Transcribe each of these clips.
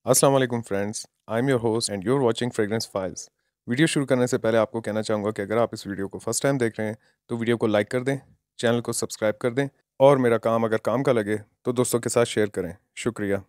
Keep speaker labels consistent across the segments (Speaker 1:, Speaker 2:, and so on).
Speaker 1: अस्सलाम वालेकुम friends, I am your host and you are watching fragrance files. Video शुरू करने से पहले आपको कहना चाहूँगा कि अगर आप इस वीडियो को फर्स्ट टाइम देख रहे हैं तो वीडियो को लाइक कर दें, चैनल को सब्सक्राइब कर दें और मेरा काम अगर काम का लगे तो दोस्तों के साथ शेयर करें। शुक्रिया।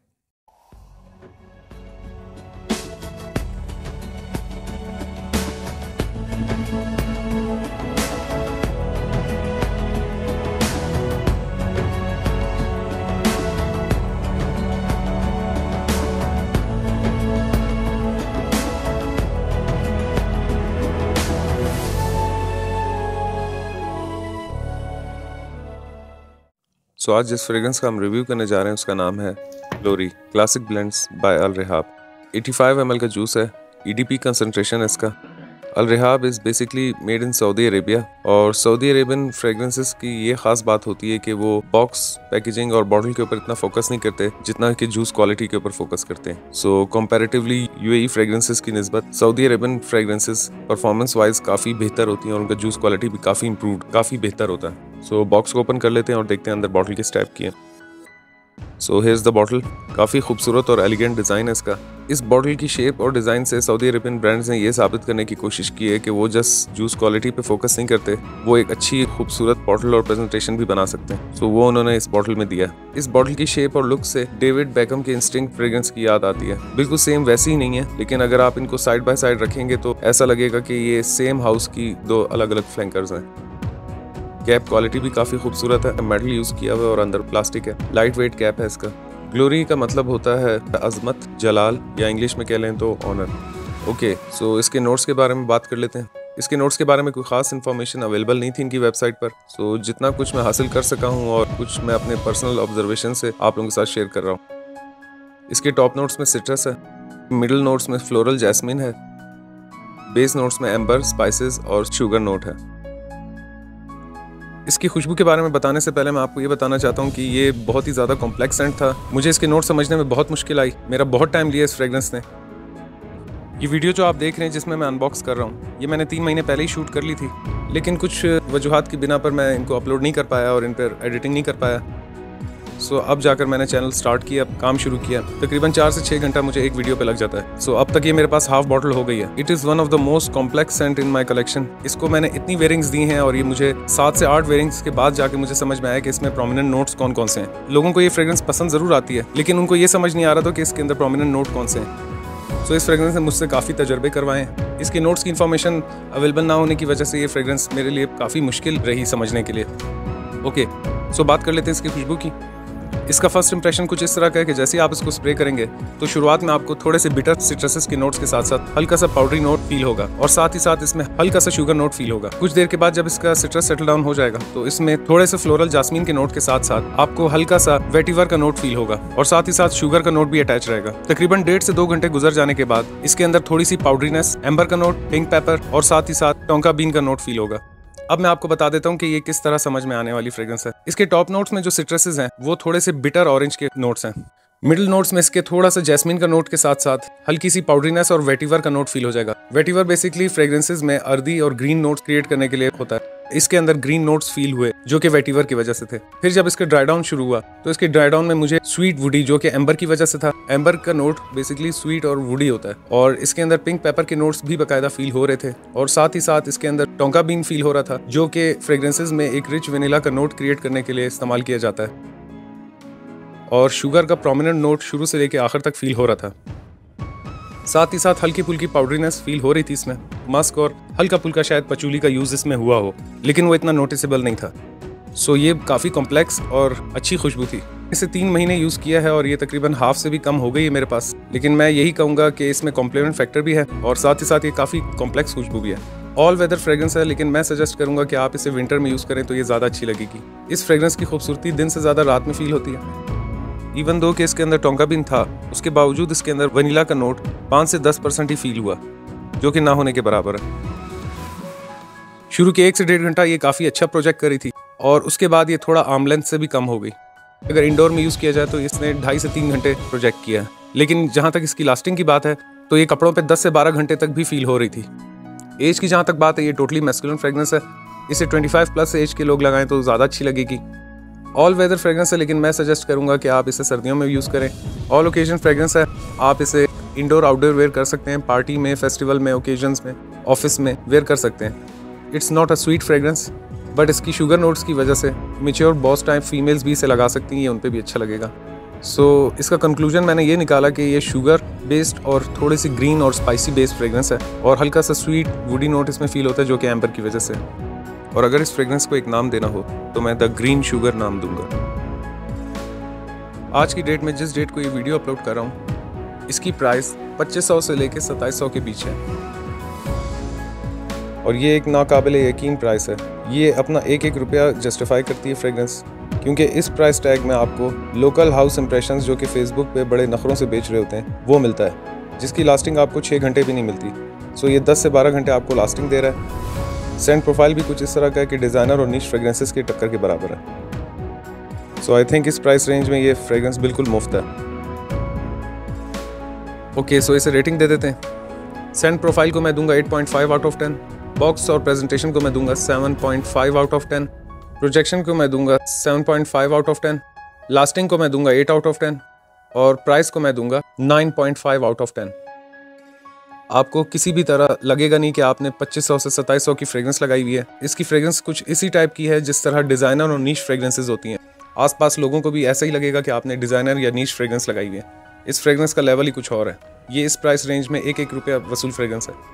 Speaker 1: आज जिस फ्रेग्रेंस का हम रिव्यू करने जा रहे हैं उसका नाम है Glory Classic Blends by Al Rehab. 85 ml का जूस है। EDP कंसंट्रेशन है इसका। Al Rehab is basically made in Saudi Arabia और सऊदी अरेबियन फ्रेग्रेंसेस की ये खास बात होती है कि वो बॉक्स पैकेजिंग और बॉटल के ऊपर इतना फोकस नहीं करते जितना कि जूस क्वालिटी के ऊपर फोकस करते हैं। सो कंपैरेटिवली UAE फ्रेग्रेंसेस की निस्बत Saudi Arabian fragrances performance wise काफ़ी बेहतर होती हैं और उनका जूस क्वालिटी भी काफ़ी इंप्रूव्ड काफ़ी बेहतर होता है। बॉक्स को ओपन कर लेते हैं और देखते हैं अंदर बॉटल किस टाइप की है। Here is the bottle. काफ़ी खूबसूरत और एलिगेंट डिज़ाइन है इसका। इस बॉटल की शेप और डिज़ाइन से सऊदी अरेबियन ब्रांड्स ने ये साबित करने की कोशिश की है कि वो जस्ट जूस क्वालिटी पे फोकस नहीं करते, वो एक अच्छी खूबसूरत बॉटल और प्रेजेंटेशन भी बना सकते हैं। वो उन्होंने इस बॉटल में दिया। इस बॉटल की शेप और लुक से डेविड बेकहम के इंस्टिंक्ट फ्रेग्रेंस की याद आती है। बिल्कुल सेम वैसी ही नहीं है, लेकिन अगर आप इनको साइड बाय साइड रखेंगे तो ऐसा लगेगा कि ये सेम हाउस की दो अलग अलग फ्लैंकर्स हैं। कैप क्वालिटी भी काफ़ी खूबसूरत है। मेटल यूज़ किया हुआ है और अंदर प्लास्टिक है। लाइट वेट कैप है इसका। ग्लोरी का मतलब होता है अजमत, जलाल या इंग्लिश में कह लें तो ऑनर। इसके नोट्स के बारे में बात कर लेते हैं। इसके नोट्स के बारे में कोई ख़ास इन्फॉर्मेशन अवेलेबल नहीं थी इनकी वेबसाइट पर। जितना कुछ मैं हासिल कर सका हूँ और कुछ मैं अपने पर्सनल ऑब्जर्वेशन से आप लोगों के साथ शेयर कर रहा हूँ। इसके टॉप नोट्स में सिट्रस है, मिडिल नोट्स में फ्लोरल जैस्मिन है, बेस नोट्स में एम्बर, स्पाइसेस और शुगर नोट है। इसकी खुशबू के बारे में बताने से पहले मैं आपको ये बताना चाहता हूँ कि ये बहुत ही ज़्यादा कॉम्प्लेक्स सेंट था। मुझे इसके नोट समझने में बहुत मुश्किल आई। मेरा बहुत टाइम लिया इस फ्रेग्रेंस ने। ये वीडियो जो आप देख रहे हैं जिसमें मैं अनबॉक्स कर रहा हूँ, ये मैंने 3 महीने पहले ही शूट कर ली थी, लेकिन कुछ वजूहात की बिना पर मैं इनको अपलोड नहीं कर पाया और इन पर एडिटिंग नहीं कर पाया। अब जाकर मैंने चैनल स्टार्ट किया, काम शुरू किया। तकरीबन 4 से 6 घंटा मुझे एक वीडियो पे लग जाता है। अब तक ये मेरे पास हाफ बॉटल हो गई है। It is one of the most complex scent in my collection. इसको मैंने इतनी वेयरिंग्स दी हैं और ये मुझे 7 से 8 वेयरिंग्स के बाद जाके मुझे समझ में आया कि इसमें प्रोमिनेंट नोट्स कौन कौन से हैं। लोगों को ये फ्रेग्रेंस पसंद ज़रूर आती है, लेकिन उनको ये समझ नहीं आ रहा था कि इसके अंदर प्रोमिनेंट नोट कौन से हैं। इस फ्रेग्रेंस ने मुझसे काफ़ी तजर्बे करवाए हैं। इसके नोट्स की इन्फॉर्मेशन अवेलेबल ना होने की वजह से ये फ्रेग्रेंस मेरे लिए काफ़ी मुश्किल रही समझने के लिए। बात कर लेते हैं इसकी खुशबू की। इसका फर्स्ट इंप्रेशन कुछ इस तरह का है कि जैसे आप इसको स्प्रे करेंगे तो शुरुआत में आपको थोड़े से बिटर सिट्रसेस के नोट्स के साथ साथ हल्का सा पाउडरी नोट फील होगा और साथ ही साथ इसमें हल्का सा शुगर नोट फील होगा। कुछ देर के बाद जब इसका सिट्रस सेटल डाउन हो जाएगा तो इसमें थोड़े से फ्लोरल जास्मीन के नोट के साथ साथ आपको हल्का सा वेटिवर का नोट फील होगा और साथ ही साथ शुगर का नोट भी अटैच रहेगा। तकरीबन 1.5 से 2 घंटे गुजर जाने के बाद इसके अंदर थोड़ी सी पाउडरीनेस, एम्बर का नोट, पिंक पेपर और साथ ही साथ टोंका बीन का नोट फील होगा। अब मैं आपको बता देता हूँ कि ये किस तरह समझ में आने वाली फ्रेग्रेंस है। इसके टॉप नोट्स में जो सिट्रसेस हैं वो थोड़े से बिटर ऑरेंज के नोट्स हैं। मिडिल नोट्स में इसके थोड़ा सा जैस्मिन का नोट के साथ साथ हल्की सी पाउडरीनेस और वेटिवर का नोट फील हो जाएगा। वेटिवर बेसिकली फ्रेग्रेंसेस में अर्दी और ग्रीन नोट्स क्रिएट करने के लिए होता है। इसके अंदर ग्रीन नोट्स फील हुए जो कि वेटिवर की वजह से थे। फिर जब इसका ड्राई डाउन शुरू हुआ तो इसके ड्राई डाउन में मुझे स्वीट वुडी जो कि एम्बर की वजह से था। एम्बर का नोट बेसिकली स्वीट और वुडी होता है और इसके अंदर पिंक पेपर के नोट्स भी बाकायदा फील हो रहे थे और साथ ही साथ इसके अंदर टोंका बीन फील हो रहा था जो कि फ्रेग्रेंसेस में एक रिच वेनिला का नोट क्रिएट करने के लिए इस्तेमाल किया जाता है और शुगर का प्रोमिनेंट नोट शुरू से लेकर आखिर तक फील हो रहा था। साथ ही साथ हल्की फुल्की पाउडरीनेस फील हो रही थी इसमें। मस्क और हल्का फुल्का शायद पचूली का यूज़ इसमें हुआ हो, लेकिन वो इतना नोटिसेबल नहीं था। ये काफ़ी कॉम्प्लेक्स और अच्छी खुशबू थी। इसे 3 महीने यूज़ किया है और ये तकरीबन हाफ से भी कम हो गई है मेरे पास, लेकिन मैं यही कहूँगा कि इसमें कॉम्प्लीमेंट फैक्टर भी है और साथ ही साथ ये काफ़ी कॉम्प्लेक्स खुशबू भी है। ऑल वेदर फ्रेग्रेंस है, लेकिन मैं सजेस्ट करूँगा कि आप इसे विंटर में यूज़ करें तो ये ज़्यादा अच्छी लगेगी। इस फ्रेग्रेंस की खूबसूरती दिन से ज़्यादा रात में फील होती है। इवन दो कि इसके अंदर टोंका बीन था, उसके बावजूद इसके अंदर वनीला का नोट 5 से 10% ही फील हुआ, जो कि ना होने के बराबर है। शुरू के 1 से 1.5 घंटा ये काफ़ी अच्छा प्रोजेक्ट करी थी और उसके बाद ये थोड़ा आर्म लेंथ से भी कम हो गई। अगर इंडोर में यूज़ किया जाए तो इसने 2.5 से 3 घंटे प्रोजेक्ट किया है, लेकिन जहाँ तक इसकी लास्टिंग की बात है तो ये कपड़ों पे 10 से 12 घंटे तक भी फील हो रही थी। एज की जहाँ तक बात है ये टोटली मैस्कुलिन फ्रेग्रेंस है। इसे 25 प्लस एज के लोग लगाएं तो ज़्यादा अच्छी लगेगी। ऑल वेदर फ्रेगरेंस है, लेकिन मैं सजेस्ट करूँगा कि आप इसे सर्दियों में यूज़ करें। ऑल ओकेजन फ्रेगरेंस है, आप इसे इंडोर आउटडोर वेयर कर सकते हैं, पार्टी में, फेस्टिवल में, ओकेजन्स में, ऑफिस में वेयर कर सकते हैं। It's not a sweet fragrance, but इसकी शुगर नोट्स की वजह से मेच्योर बॉस टाइप फीमेल्स भी इसे लगा सकती हैं, उन पर भी अच्छा लगेगा। सो इसका कंक्लूजन मैंने ये निकाला कि ये शुगर बेस्ड और थोड़ी सी ग्रीन और स्पाइसी बेस्ड फ्रेगरेंस है, और हल्का सा स्वीट वुडी नोट इसमें फील होता है, जो कि एम्बर की वजह से। और अगर इस फ्रेगरेंस को एक नाम देना हो तो मैं द ग्रीन शुगर नाम दूंगा। आज की डेट में जिस डेट को ये वीडियो अपलोड कर रहा हूँ, इसकी प्राइस 2500 से लेकर 2700 के बीच है, और ये एक नाकाबिल यकीन प्राइस है। ये अपना एक एक रुपया जस्टिफाई करती है फ्रेगरेंस, क्योंकि इस प्राइस टैग में आपको लोकल हाउस इंप्रेशंस जो कि फेसबुक पे बड़े नखरों से बेच रहे होते हैं वो मिलता है, जिसकी लास्टिंग आपको 6 घंटे भी नहीं मिलती। सो ये 10 से 12 घंटे आपको लास्टिंग दे रहा है। सेंट प्रोफाइल भी कुछ इस तरह का है कि डिज़ाइनर और नीश फ्रेगरेंसेस की टक्कर के बराबर है। सो आई थिंक इस प्राइस रेंज में ये फ्रेगरेंस बिल्कुल मुफ्त है। ओके, सो इसे रेटिंग दे देते हैं। सेंट प्रोफाइल को मैं दूंगा 8.5 आउट ऑफ 10, बॉक्स और प्रेजेंटेशन को मैं दूंगा 7.5 आउट ऑफ 10, प्रोजेक्शन को मैं दूंगा 7.5 आउट ऑफ 10, लास्टिंग को मैं दूंगा 8 आउट ऑफ 10, और प्राइस को मैं दूंगा 9.5 आउट ऑफ 10। आपको किसी भी तरह लगेगा नहीं कि आपने 2500 से 2700 की फ्रेगरेंस लगाई हुई है। इसकी फ्रेगरेंस कुछ इसी टाइप की है जिस तरह डिज़ाइनर और नीश फ्रेगरेंसेज होती हैं। आसपास लोगों को भी ऐसा ही लगेगा कि आपने डिज़ाइनर या नीश फ्रेगरेंस लगाई हुई है। इस फ्रेगरेंस का लेवल ही कुछ और है। ये इस प्राइस रेंज में एक एक रुपया वसूल फ्रेगरेंस है।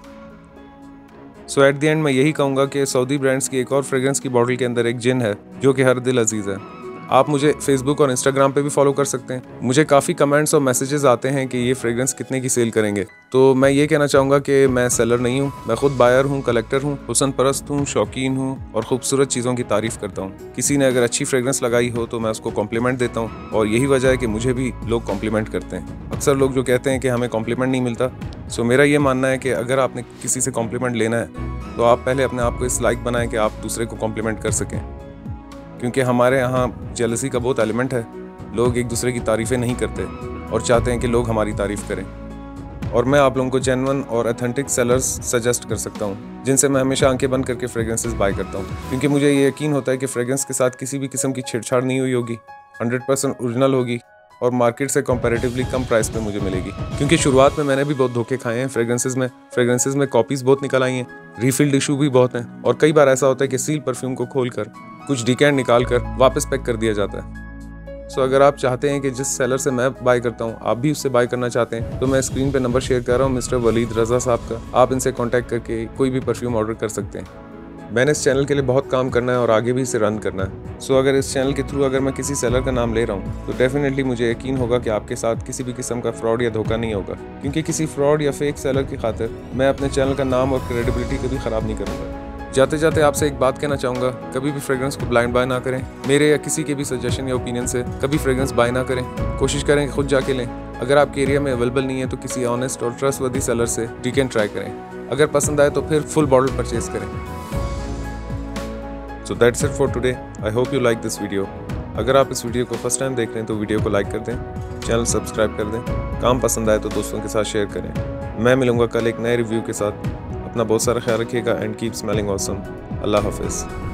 Speaker 1: सो एट द एंड मैं यही कहूँगा कि सऊदी ब्रांड्स की एक और फ्रेगरेंस की बॉटल के अंदर एक जिन है जो कि हर दिल अजीज़ है। आप मुझे फेसबुक और इंस्टाग्राम पे भी फॉलो कर सकते हैं। मुझे काफ़ी कमेंट्स और मैसेजेस आते हैं कि ये फ्रेगरेंस कितने की सेल करेंगे, तो मैं ये कहना चाहूँगा कि मैं सेलर नहीं हूँ, मैं खुद बायर हूँ, कलेक्टर हूँ, हुसन परस्त हूँ, शौकीन हूँ और खूबसूरत चीज़ों की तारीफ़ करता हूँ। किसी ने अगर अच्छी फ्रेगरेंस लगाई हो तो मैं उसको कॉम्प्लीमेंट देता हूँ, और यही वजह है कि मुझे भी लोग कॉम्प्लीमेंट करते हैं। अक्सर लोग जो कहते हैं कि हमें कॉम्प्लीमेंट नहीं मिलता, सो मेरा ये मानना है कि अगर आपने किसी से कॉम्प्लीमेंट लेना है तो आप पहले अपने आप को इस लायक बनाएं कि आप दूसरे को कॉम्प्लीमेंट कर सकें, क्योंकि हमारे यहाँ जेलसी का बहुत एलिमेंट है। लोग एक दूसरे की तारीफ़ें नहीं करते और चाहते हैं कि लोग हमारी तारीफ़ करें। और मैं आप लोगों को जेन्युइन और ऑथेंटिक सेलर्स सजेस्ट कर सकता हूँ, जिनसे मैं हमेशा आंखें बंद करके फ्रेगरेंसेस बाय करता हूँ, क्योंकि मुझे ये यकीन होता है कि फ्रेगरेंस के साथ किसी भी किस्म की छेड़छाड़ नहीं हुई होगी, 100% ओरिजिनल होगी और मार्केट से कंपैरेटिवली कम प्राइस पे मुझे मिलेगी। क्योंकि शुरुआत में मैंने भी बहुत धोखे खाए हैं फ्रेगरेंसेस में कॉपीज़ बहुत निकल आई हैं, रीफिल्ड इशू भी बहुत हैं, और कई बार ऐसा होता है कि सील परफ्यूम को खोलकर कुछ डिकेंट निकाल कर वापस पैक कर दिया जाता है। सो अगर आप चाहते हैं कि जिस सेलर से मैं बाय करता हूँ आप भी उससे बाय करना चाहते हैं, तो मैं स्क्रीन पे नंबर शेयर कर रहा हूँ मिस्टर वलीद रज़ा साहब का। आप इनसे कांटेक्ट करके कोई भी परफ्यूम ऑर्डर कर सकते हैं। मैंने इस चैनल के लिए बहुत काम करना है और आगे भी इसे रन करना है। सो अगर इस चैनल के थ्रू अगर मैं किसी सेलर का नाम ले रहा हूँ तो डेफिनेटली मुझे यकीन होगा कि आपके साथ किसी भी किस्म का फ्रॉड या धोखा नहीं होगा, क्योंकि किसी फ्रॉड या फेक सेलर की खातिर मैं अपने चैनल का नाम और क्रेडिबिलिटी कभी ख़राब नहीं करूँगा। जाते जाते आपसे एक बात कहना चाहूँगा, कभी भी फ्रेगरेंस को ब्लाइंड बाय ना करें। मेरे या किसी के भी सजेशन या ओपिनियन से कभी फ्रेगरेंस बाय ना करें। कोशिश करें कि खुद जाके लें। अगर आपके एरिया में अवेलेबल नहीं है तो किसी ऑनेस्ट और ट्रस्टवर्दी सेलर से डिकेंट ट्राई करें। अगर पसंद आए तो फिर फुल बॉटल परचेज करें। So that's it for today. I hope you like this video. अगर आप इस वीडियो को फर्स्ट टाइम देख रहे हैं तो वीडियो को लाइक कर दें, चैनल सब्सक्राइब कर दें, काम पसंद आए तो दोस्तों के साथ शेयर करें। मैं मिलूंगा कल एक नए रिव्यू के साथ। अपना बहुत सारा ख्याल रखिएगा एंड कीप स्मेलिंग ऑसम। अल्लाह हाफिज़।